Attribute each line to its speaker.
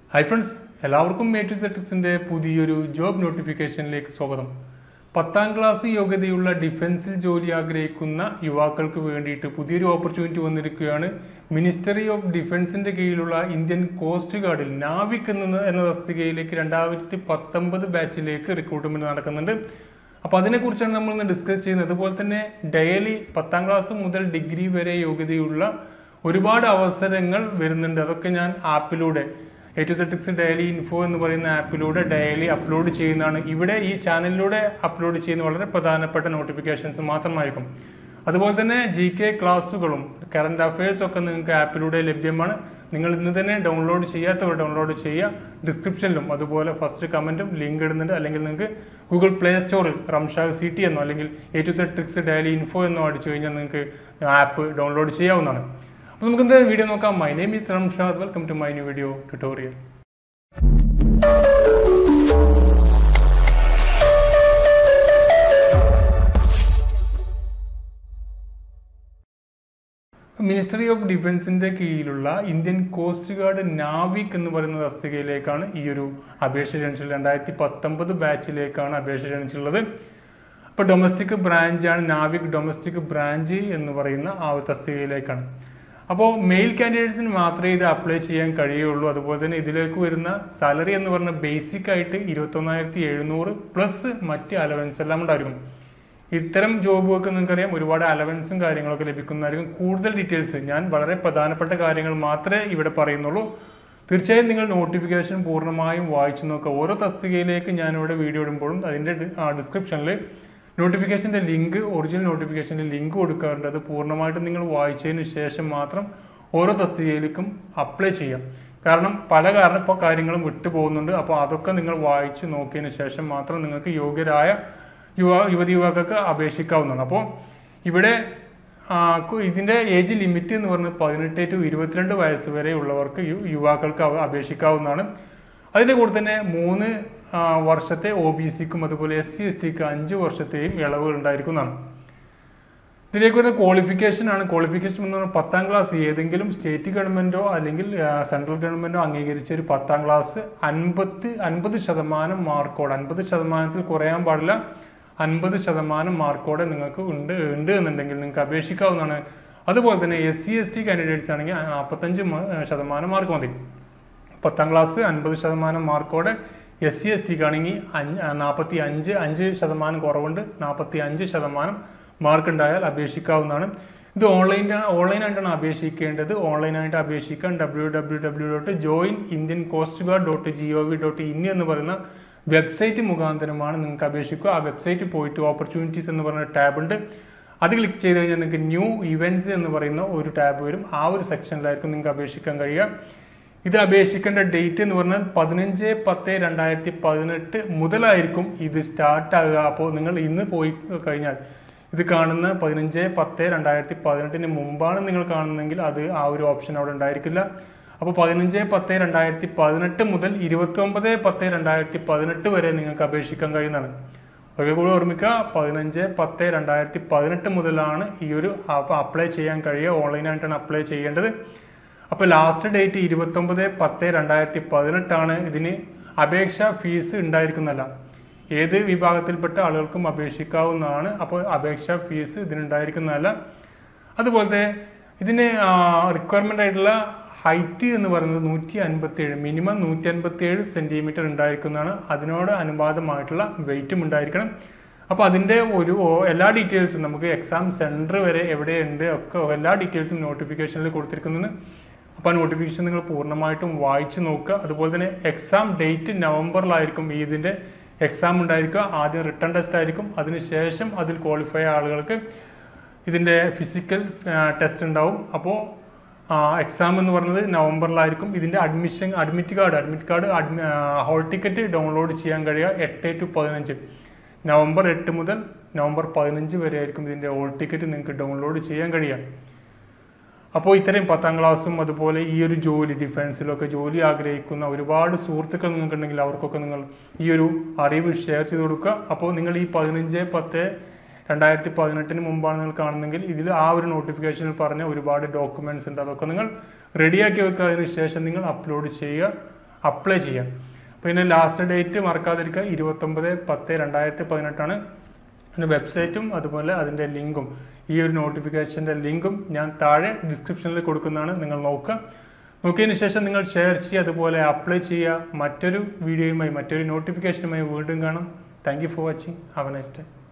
Speaker 1: Hi friends, എല്ലാവർക്കും A to Z Ticksന്റെ പുതിയൊരു job നോട്ടിഫിക്കേഷനിലേക്ക് സ്വാഗതം. 10ാം ക്ലാസ് യോഗ്യതയുള്ള ഡിഫൻസിൽ ജോലി ആഗ്രഹിക്കുന്ന യുവാക്കൾക്ക് വേണ്ടിയിട്ട് പുതിയൊരു ഓപ്പർച്യൂണിറ്റി വന്നിരിക്കുകയാണ്. മിനിസ്ട്രി ഓഫ് ഡിഫൻസിന്റെ കീഴിലുള്ള ഇന്ത്യൻ കോസ്റ്റ് ഗാർഡിൽ നാവിക് എന്ന തസ്തികയിലേക്ക് 2019 ബാച്ചിലേക്ക് റിക്രൂട്ട്മെന്റ് നടക്കുന്നുണ്ട്. അപ്പോൾ അതിനെക്കുറിച്ചാണ് നമ്മൾ ഇന്ന് ഡിസ്കസ് ചെയ്യുന്നത്. അതുപോലെ തന്നെ ഡെയിലി 10ാം ക്ലാസ് മുതൽ ഡിഗ്രി വരെ യോഗ്യതയുള്ള ഒരുപാട് അവസരങ്ങൾ വരുന്നുണ്ട്. അതൊക്കെ ഞാൻ ആപ്പിലൂടെ A to Z Tics daily info എന്ന് പറയുന്ന ആപ്പിലൂടെ ഡെയിലി അപ്ലോഡ് ചെയ്യുന്നതാണ്. ഇവിടെ ഈ ചാനലിലൂടെ അപ്ലോഡ് ചെയ്യുന്ന വളരെ പ്രധാനപ്പെട്ട നോട്ടിഫിക്കേഷൻസ് മാത്രമായിരിക്കും. അതുപോലെ തന്നെ GK ക്ലാസ്സുകളും കറണ്ട് അഫയേഴ്സും ഒക്കെ നിങ്ങൾക്ക് ആപ്പിലൂടെ ലഭ്യമാണ്. നിങ്ങൾ ഇന്ന് തന്നെ ഡൗൺലോഡ് ചെയ്യാത്തവർ ഡൗൺലോഡ് ചെയ്യുക. ഡിസ്ക്രിപ്ഷനിലും അതുപോലെ ഫസ്റ്റ് കമൻറ്റും ലിങ്ക് ഇടുന്നുണ്ട്. അല്ലെങ്കിൽ നിങ്ങൾക്ക് ഗൂഗിൾ പ്ലേ സ്റ്റോറിൽ റംഷാദ് CT എന്നോ അല്ലെങ്കിൽ A to Z Tics daily info എന്നോ അടിച്ചു കഴിഞ്ഞാൽ നിങ്ങൾക്ക് ആപ്പ് ഡൗൺലോഡ് ചെയ്യാവുന്നതാണ്. അപ്പോൾ നമുക്ക് ഇന്നത്തെ വീഡിയോ നോക്കാം. My name is Ramshad. Welcome to my new video tutorial. Ministry of ഡിഫൻസിന്റെ കീഴിലുള്ള ഇന്ത്യൻ കോസ്റ്റ് ഗാർഡ് നാവിക് എന്ന് പറയുന്ന തസ്തികയിലേക്കാണ് ഈ ഒരു അപേക്ഷ ക്ഷണിച്ചുള്ളത്. 2019 ബാച്ചിലേക്കാണ് അപേക്ഷ ക്ഷണിച്ചുള്ളത്. അപ്പോൾ ഡൊമസ്റ്റിക് ബ്രാഞ്ചാണ് നാവിക് ഡൊമസ്റ്റിക് ബ്രാഞ്ച് എന്ന് പറയുന്ന ആ ഒരു തസ്തികയിലേക്കാണ്. അപ്പോൾ മെയിൽ കാൻഡിഡേറ്റ്സിന് മാത്രമേ ഇത് അപ്ലൈ ചെയ്യാൻ കഴിയുള്ളൂ. അതുപോലെ തന്നെ ഇതിലേക്ക് വരുന്ന സാലറി എന്ന് പറഞ്ഞാൽ ബേസിക് ആയിട്ട് 21,700 പ്ലസ് മറ്റ് അലവൻസ് എല്ലാം ഉണ്ടായിരിക്കും. ഇത്തരം ജോബുകൾക്ക് നിങ്ങൾക്കറിയാം ഒരുപാട് അലവൻസും കാര്യങ്ങളൊക്കെ ലഭിക്കുന്നതായിരിക്കും. കൂടുതൽ ഡീറ്റെയിൽസ് ഞാൻ വളരെ പ്രധാനപ്പെട്ട കാര്യങ്ങൾ മാത്രമേ ഇവിടെ പറയുന്നുള്ളൂ. തീർച്ചയായും നിങ്ങൾ നോട്ടിഫിക്കേഷൻ പൂർണ്ണമായും വായിച്ചു നോക്കുക. ഓരോ തസ്തികയിലേക്ക് ഞാനിവിടെ വീഡിയോ ഇടുമ്പോഴും അതിൻ്റെ ഡിസ്ക്രിപ്ഷനിൽ നോട്ടിഫിക്കേഷൻ്റെ ലിങ്ക് ഒറിജിനൽ നോട്ടിഫിക്കേഷൻ്റെ ലിങ്ക് കൊടുക്കാറുണ്ട്. അത് പൂർണ്ണമായിട്ടും നിങ്ങൾ വായിച്ചതിന് ശേഷം മാത്രം ഓരോ തസ്തികയിലേക്കും അപ്ലൈ ചെയ്യാം. കാരണം ഇപ്പോൾ കാര്യങ്ങളും വിട്ടു പോകുന്നുണ്ട്. അപ്പോൾ അതൊക്കെ നിങ്ങൾ വായിച്ച് നോക്കിയതിന് ശേഷം മാത്രം നിങ്ങൾക്ക് യോഗ്യരായ യുവതിയുവാക്കൾക്ക് അപേക്ഷിക്കാവുന്നതാണ്. അപ്പോൾ ഇവിടെ ഇതിൻ്റെ ഏജ് ലിമിറ്റ് എന്ന് പറഞ്ഞാൽ 18 to 22 വയസ്സ് വരെ ഉള്ളവർക്ക് യുവാക്കൾക്ക് അപേക്ഷിക്കാവുന്നതാണ്. അതിൻ്റെ കൂടെ തന്നെ 3 വർഷത്തെ OBCക്കും അതുപോലെ SC/STക്ക് 5 വർഷത്തെയും ഇളവുകൾ ഉണ്ടായിരിക്കുന്നതാണ്. ഇതിലേക്ക് വരുന്ന ക്വാളിഫിക്കേഷനാണ്. ക്വാളിഫിക്കേഷൻ എന്ന് പറഞ്ഞാൽ 10ാം ക്ലാസ് ഏതെങ്കിലും സ്റ്റേറ്റ് ഗവൺമെൻറ്റോ അല്ലെങ്കിൽ സെൻട്രൽ ഗവൺമെൻറ്റോ അംഗീകരിച്ച ഒരു 10ാം ക്ലാസ് 50% മാർക്കോടെ 50% കുറയാൻ പാടില്ല. 50% മാർക്കോടെ നിങ്ങൾക്ക് ഉണ്ട് എന്നുണ്ടെങ്കിൽ നിങ്ങൾക്ക് അപേക്ഷിക്കാവുന്നതാണ്. അതുപോലെ തന്നെ SC/ST കാൻഡിഡേറ്റ്സ് ആണെങ്കിൽ 45% മാർക്ക് മതി. 10ാം ക്ലാസ് 50% മാർക്കോടെ SC/STക്ക് ആണെങ്കിൽ 5% കുറവുണ്ട്. 45% മാർക്ക് ഉണ്ടായാൽ അപേക്ഷിക്കാവുന്നതാണ്. ഇത് ഓൺലൈനായിട്ടാണ് അപേക്ഷിക്കേണ്ടത്. ഓൺലൈനായിട്ട് അപേക്ഷിക്കാൻ www.joinindiancoastguard.gov.in എന്ന് പറയുന്ന വെബ്സൈറ്റ് മുഖാന്തരമാണ് നിങ്ങൾക്ക് അപേക്ഷിക്കുക. ആ വെബ്സൈറ്റ് പോയിട്ട് ഓപ്പർച്യൂണിറ്റീസ് എന്ന് പറയുന്ന ടാബ് ഉണ്ട്. അത് ക്ലിക്ക് ചെയ്ത് കഴിഞ്ഞാൽ നിങ്ങൾക്ക് ന്യൂ ഇവൻറ്റ്സ് എന്ന് പറയുന്ന ഒരു ടാബ് വരും. ആ ഒരു സെക്ഷനിലായിരിക്കും നിങ്ങൾക്ക് അപേക്ഷിക്കാൻ കഴിയുക. ഇത് അപേക്ഷിക്കേണ്ട ഡേറ്റ് എന്ന് പറഞ്ഞാൽ 15/10/2018 മുതലായിരിക്കും ഇത് സ്റ്റാർട്ട് ആകുക. അപ്പോൾ നിങ്ങൾ ഇന്ന് പോയി കഴിഞ്ഞാൽ ഇത് കാണുന്ന 15/10/2018 മുമ്പാണ് നിങ്ങൾ കാണുന്നതെങ്കിൽ അത് ആ ഒരു ഓപ്ഷൻ അവിടെ ഉണ്ടായിരിക്കില്ല. അപ്പോൾ 15/10/2018 മുതൽ 29/10/2018 വരെ നിങ്ങൾക്ക് അപേക്ഷിക്കാൻ കഴിയുന്നതാണ്. ഒരേ കൂടെ ഓർമ്മിക്കുക, 15/10/2018 മുതലാണ് ഈ ഒരു അപ്ലൈ ചെയ്യാൻ കഴിയുക. ഓൺലൈനായിട്ടാണ് അപ്ലൈ ചെയ്യേണ്ടത്. അപ്പോൾ ലാസ്റ്റ് ഡേറ്റ് 29/10/2018 ആണ്. ഇതിന് അപേക്ഷാ ഫീസ് ഉണ്ടായിരിക്കുന്നതല്ല. ഏത് വിഭാഗത്തിൽപ്പെട്ട ആളുകൾക്കും അപേക്ഷിക്കാവുന്നതാണ്. അപ്പോൾ അപേക്ഷാ ഫീസ് ഇതിനുണ്ടായിരിക്കുന്നതല്ല. അതുപോലത്തെ ഇതിന് റിക്വയർമെൻ്റ് ആയിട്ടുള്ള ഹൈറ്റ് എന്ന് പറയുന്നത് 157 മിനിമം 157 സെൻറ്റിമീറ്റർ ഉണ്ടായിരിക്കുന്നതാണ്. അതിനോട് അനുപാതമായിട്ടുള്ള വെയിറ്റും ഉണ്ടായിരിക്കണം. അപ്പോൾ അതിൻ്റെ എല്ലാ ഡീറ്റെയിൽസും നമുക്ക് എക്സാം സെൻറ്റർ വരെ എവിടെയുണ്ട് ഒക്കെ എല്ലാ ഡീറ്റെയിൽസും നോട്ടിഫിക്കേഷനിൽ കൊടുത്തിരിക്കുന്നതാണ്. അപ്പോൾ ആ നോട്ടിഫിക്കേഷൻ നിങ്ങൾ പൂർണ്ണമായിട്ടും വായിച്ച് നോക്കുക. അതുപോലെ തന്നെ എക്സാം ഡേറ്റ് നവംബറിലായിരിക്കും ഇതിൻ്റെ എക്സാം ഉണ്ടായിരിക്കുക. ആദ്യം റിട്ടേൺ ടെസ്റ്റ് ആയിരിക്കും. അതിനുശേഷം അതിൽ ക്വാളിഫൈ ആയ ആളുകൾക്ക് ഇതിൻ്റെ ഫിസിക്കൽ ടെസ്റ്റ് ഉണ്ടാവും. അപ്പോൾ എക്സാം എന്ന് പറയുന്നത് നവംബറിലായിരിക്കും. ഇതിൻ്റെ admit card hall ticket download ചെയ്യാൻ കഴിയുക 8 to 15 നവംബർ 8 മുതൽ നവംബർ 15 വരെ ആയിരിക്കും ഇതിൻ്റെ ഹോൾ ടിക്കറ്റ് നിങ്ങൾക്ക് ഡൗൺലോഡ് ചെയ്യാൻ കഴിയുക. അപ്പോൾ ഇത്രയും 10ാം ക്ലാസ്സും അതുപോലെ ഈ ഒരു ജോലി ഡിഫൻസിലൊക്കെ ജോലി ആഗ്രഹിക്കുന്ന ഒരുപാട് സുഹൃത്തുക്കൾ നിങ്ങൾക്കുണ്ടെങ്കിൽ അവർക്കൊക്കെ നിങ്ങൾ ഈ ഒരു അറിവ് ഷെയർ ചെയ്ത് കൊടുക്കുക. അപ്പോൾ നിങ്ങൾ ഈ 15/10/2018 മുമ്പാണ് നിങ്ങൾ കാണുന്നതെങ്കിൽ ഇതിൽ ആ ഒരു നോട്ടിഫിക്കേഷനിൽ പറഞ്ഞ ഒരുപാട് ഡോക്യുമെൻറ്റ്സ് ഉണ്ട്. അതൊക്കെ നിങ്ങൾ റെഡിയാക്കി വെക്കുക. അതിന് ശേഷം നിങ്ങൾ അപ്ലോഡ് ചെയ്യുക. അപ്ലൈ ചെയ്യാം. പിന്നെ ലാസ്റ്റ് ഡേറ്റ് മറക്കാതിരിക്കുക 29/10/2018 അതിൻ്റെ വെബ്സൈറ്റും അതുപോലെ അതിൻ്റെ ലിങ്കും ഈ ഒരു നോട്ടിഫിക്കേഷൻ്റെ ലിങ്കും ഞാൻ താഴെ ഡിസ്ക്രിപ്ഷനിൽ കൊടുക്കുന്നതാണ്. നിങ്ങൾ നോക്കുക. നോക്കിയതിന് ശേഷം നിങ്ങൾ ഷെയർ ചെയ്യുക, അതുപോലെ അപ്ലൈ ചെയ്യുക. മറ്റൊരു വീഡിയോയുമായി മറ്റൊരു നോട്ടിഫിക്കേഷനുമായി വീണ്ടും കാണാം. Thank you for watching. Have a nice day.